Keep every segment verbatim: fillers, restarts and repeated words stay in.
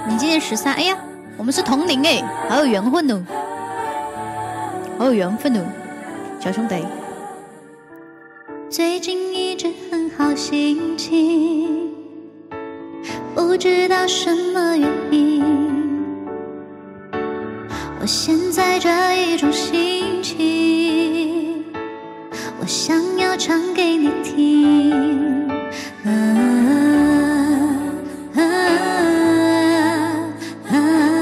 你今年十三，哎呀，我们是同龄哎，好有缘分哦，好有缘分哦，小兄弟。最近一直很好心情，不知道什么原因，我现在这一种心情，我想要唱给你听。啊啊啊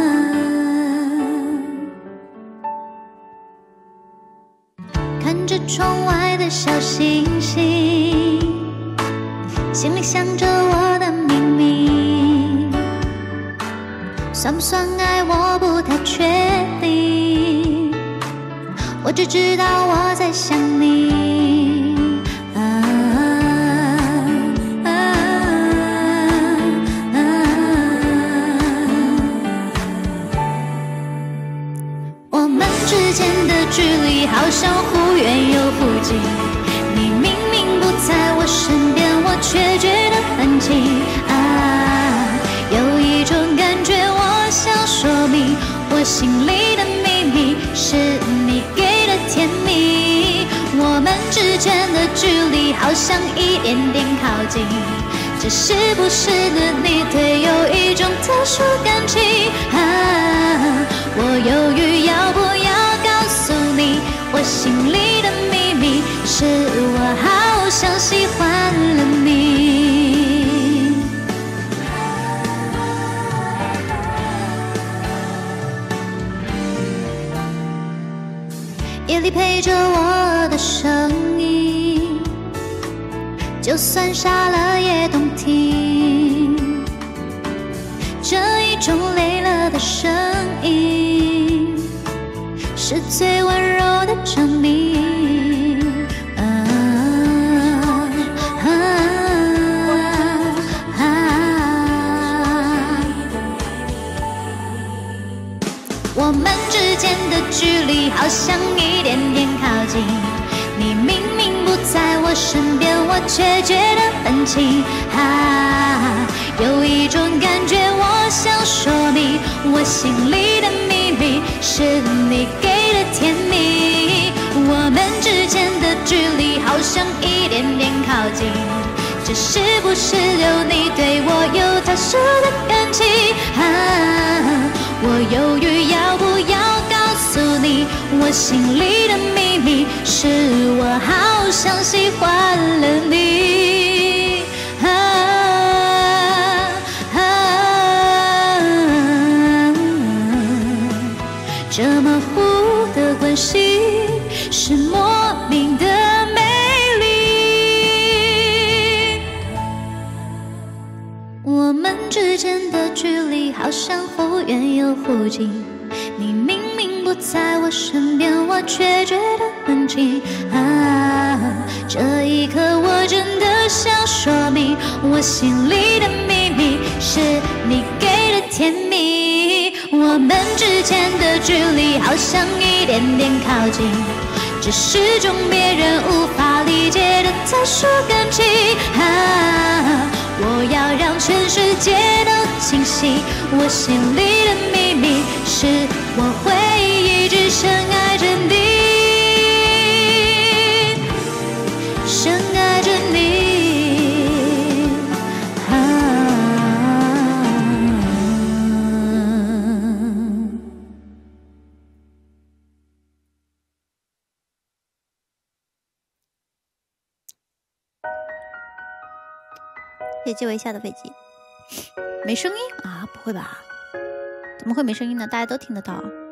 看着窗外的小星星，心里想着我的秘密，算不算爱我不太确定，我只知道我在想你。啊啊啊我们之间的距离好像忽远又忽近，你明明不在我身边，我却觉得很近啊，有一种感觉我想说明，我心里的秘密是你给的甜蜜，我们之间的距离好像一点点靠近，这是不是的你对有一种特殊感情啊，我犹豫要不要告诉你，我心里的秘密是我好像喜欢了你。夜里陪着我的声音，就算傻了也动听，这一种累了的声音是最温柔的证明。啊啊啊我们之间的距离好像一点点靠近，你明明不在我身边，我却觉得很近啊，有一种感觉我想说明，我心里的秘密是你给的甜蜜，我们之间的距离好像一点点靠近，这是不是有你对我有特殊的感情啊，我犹豫要不要告诉你，我心里的秘密是我好像喜欢了你啊啊这模糊的关系是莫名的美丽，我们之间的距离好像忽远又忽近，你明明不在我身边，我却觉得很近啊，这一刻我真的想说明，我心里的秘密是你给的甜蜜，我们之间的距离好像一点点靠近，这是种别人无法理解的特殊感情啊，我要让全世界都清晰，我心里的秘密是我会一直深爱着你，深爱着你啊可以借我一下的飞机，没声音啊？不会吧？怎么会没声音呢？大家都听得到啊。